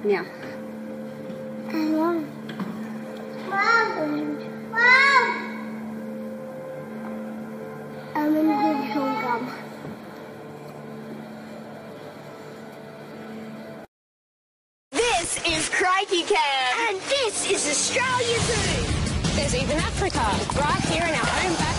Nào. Mom. I'm in good home. This is Crikey Cam. And this is Australia Zoo. There's even Africa, right here in our own backyard.